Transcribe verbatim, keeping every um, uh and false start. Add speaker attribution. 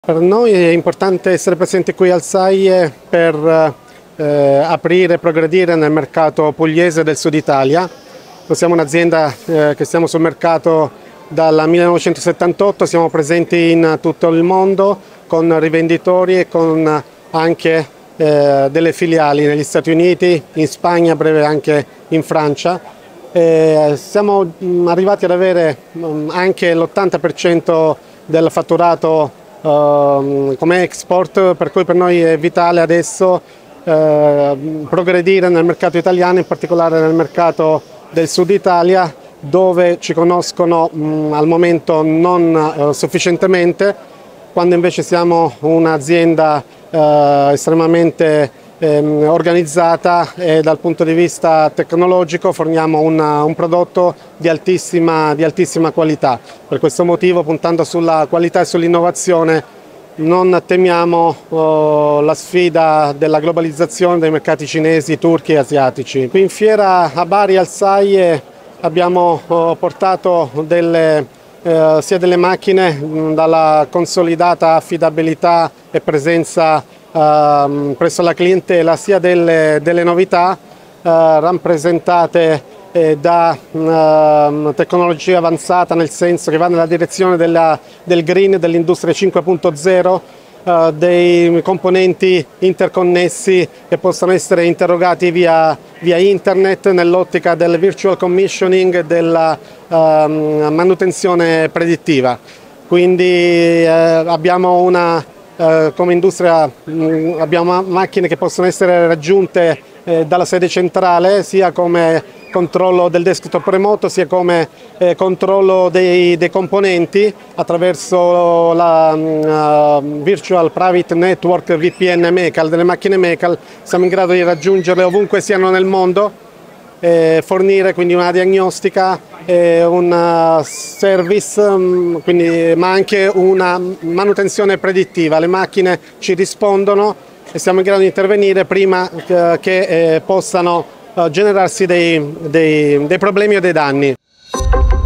Speaker 1: Per noi è importante essere presenti qui al SAIE per eh, aprire e progredire nel mercato pugliese del sud Italia. Noi siamo un'azienda eh, che stiamo sul mercato dal millenovecentosettantotto, siamo presenti in tutto il mondo con rivenditori e con anche eh, delle filiali negli Stati Uniti, in Spagna, a breve anche in Francia. Eh, siamo mh, arrivati ad avere mh, anche l'ottanta per cento del fatturato Uh, come export, per cui per noi è vitale adesso uh, progredire nel mercato italiano, in particolare nel mercato del sud Italia, dove ci conoscono um, al momento non uh, sufficientemente, quando invece siamo un'azienda uh, estremamente um, organizzata e dal punto di vista tecnologico forniamo una, un prodotto di altissima, di altissima qualità. Per questo motivo, puntando sulla qualità e sull'innovazione, non temiamo oh, la sfida della globalizzazione dei mercati cinesi, turchi e asiatici. Qui in fiera a Bari al SAIE abbiamo oh, portato delle, eh, sia delle macchine mh, dalla consolidata affidabilità e presenza eh, presso la clientela, sia delle, delle novità eh, rappresentate Eh, da uh, tecnologia avanzata, nel senso che va nella direzione della, del green, dell'industria cinque punto zero, uh, dei componenti interconnessi che possono essere interrogati via, via internet nell'ottica del virtual commissioning e della uh, manutenzione predittiva. Quindi uh, abbiamo una, uh, come industria mh, abbiamo macchine che possono essere raggiunte eh, dalla sede centrale, sia come controllo del desktop remoto, sia come eh, controllo dei, dei componenti attraverso la uh, Virtual Private Network V P N Mecal delle macchine Mecal. Siamo in grado di raggiungerle ovunque siano nel mondo, eh, fornire quindi una diagnostica, eh, un service, um, quindi, ma anche una manutenzione predittiva. Le macchine ci rispondono e siamo in grado di intervenire prima che, che eh, possano generarsi dei, dei, dei problemi o dei danni.